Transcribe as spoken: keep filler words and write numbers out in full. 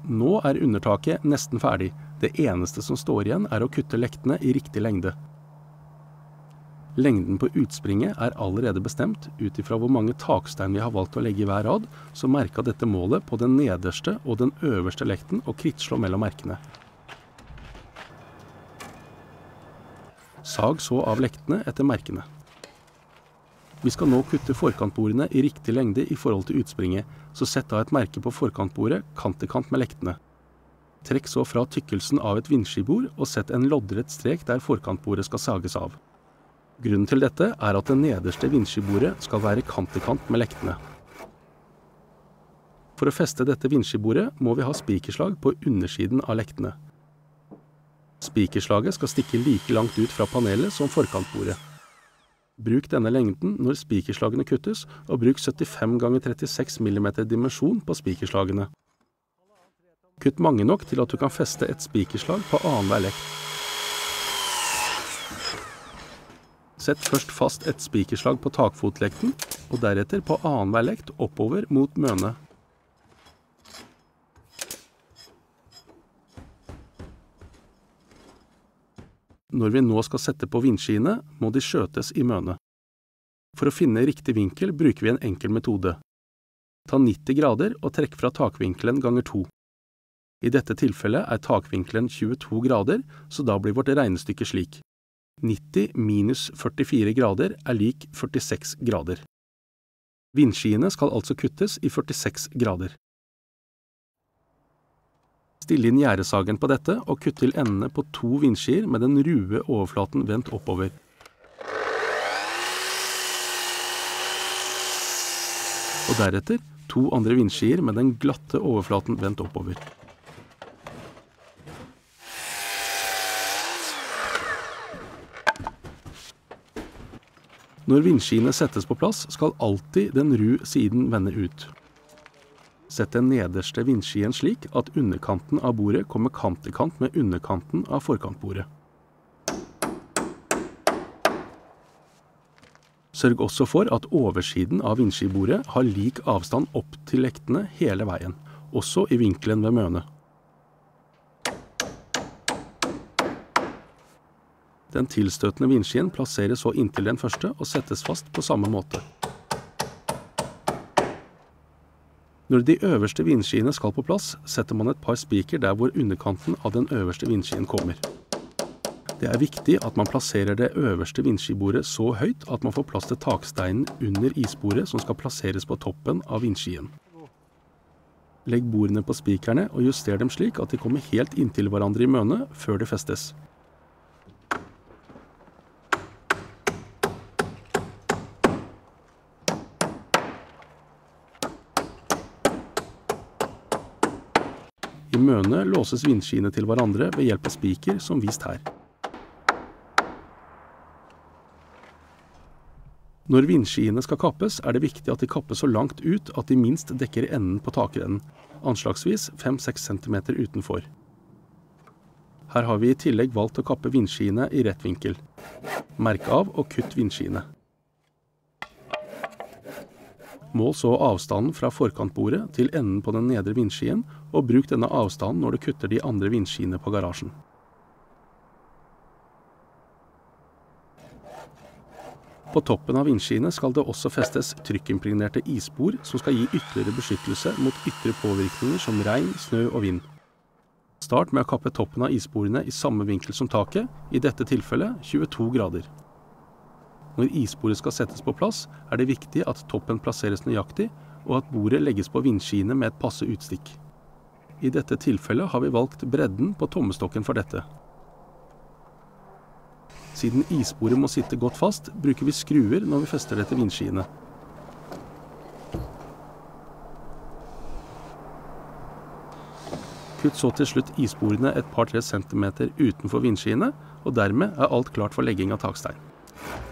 Nå er undertaket nesten ferdig. Det eneste som står igjen er å kutte lektene i riktig lengde. Lengden på utspringet er allerede bestemt ut ifra hvor mange takstein vi har valgt å legge i hver rad, så merka dette målet på den nederste og den øverste lekten og krittslå mellom merkene. Sag så av lektene etter merkene. Vi skal nå kutte forkantbordene i riktig lengde i forhold til utspringet, så sett av et merke på forkantbordet kant til kant med lektene. Trekk så fra tykkelsen av et vindskibord og sett en loddrett strek der forkantbordet skal sages av. Grunnen til dette er at det nederste vindskibordet skal være kant til kant med lektene. For å feste dette vindskibordet må vi ha spikerslag på undersiden av lektene. Spikerslaget skal stikke like langt ut fra panelet som forkantbordet. Bruk denne lengden når spikerslagene kuttes, og bruk syttifem ganger trettiseks millimeter dimensjon på spikerslagene. Kutt mange nok til at du kan feste et spikerslag på annenhver lekt. Sett først fast et spikerslag på takfotlekten, og deretter på annenhver lekt oppover mot møne. Når vi nå skal sette på vindskiene, må de skjøtes i møne. For å finne riktig vinkel bruker vi en enkel metode. Ta nitti grader og trekk fra takvinkelen ganger to. I dette tilfellet er takvinkelen tjueto grader, så da blir vårt regnestykke slik. nitti minus førtifire grader er lik førtiseks grader. Vindskiene skal altså kuttes i førtiseks grader. Still inn gjæresagen på dette og kutt til endene på to vindskier med den rue overflaten vendt oppover. Og deretter to andre vindskier med den glatte overflaten vendt oppover. Når vindskiene settes på plass, skal alltid den ru siden vende ut. Sett den nederste vindskien slik at underkanten av bordet kommer kant til kant med underkanten av forkantbordet. Sørg også for at oversiden av vindskibordet har lik avstand opp til lektene hele veien, også i vinkelen ved møne. Den tilstøtende vindskien plasseres så inntil den første og settes fast på samme måte. Når de øverste vindskiene skal på plass, setter man et par spiker der hvor underkanten av den øverste vindskien kommer. Det er viktig at man plasserer det øverste vindskibordet så høyt at man får plass til taksteinen under isbordet som skal plasseres på toppen av vindskien. Legg bordene på spikerne og juster dem slik at de kommer helt inntil hverandre i møne før de festes. I møne låses vindskiene til hverandre ved hjelp av spiker som vist her. Når vindskiene skal kappes, er det viktig at de kappes så langt ut at de minst dekker enden på takrennen, anslagsvis fem til seks centimeter utenfor. Her har vi i tillegg valgt å kappe vindskiene i rett vinkel. Merk av og kutt vindskiene. Mål så avstanden fra forkantbordet til enden på den nedre vindskien, og bruk denne avstanden når du kutter de andre vindskiene på garasjen. På toppen av vindskiene skal det også festes trykkimpregnerte isbord som skal gi ytterligere beskyttelse mot ytre påvirkninger som regn, snø og vind. Start med å kappe toppen av isbordene i samme vinkel som taket, i dette tilfellet tjueto grader. Når isbordet skal settes på plass, er det viktig at toppen plasseres nøyaktig, og at bordet legges på vindskiene med et passe utstikk. I dette tilfellet har vi valgt bredden på tommestokken for dette. Siden isbordet må sitte godt fast, bruker vi skruer når vi fester det til vindskiene. Kutt så til slutt isbordene et par-tre centimeter utenfor vindskiene, og dermed er alt klart for legging av takstein.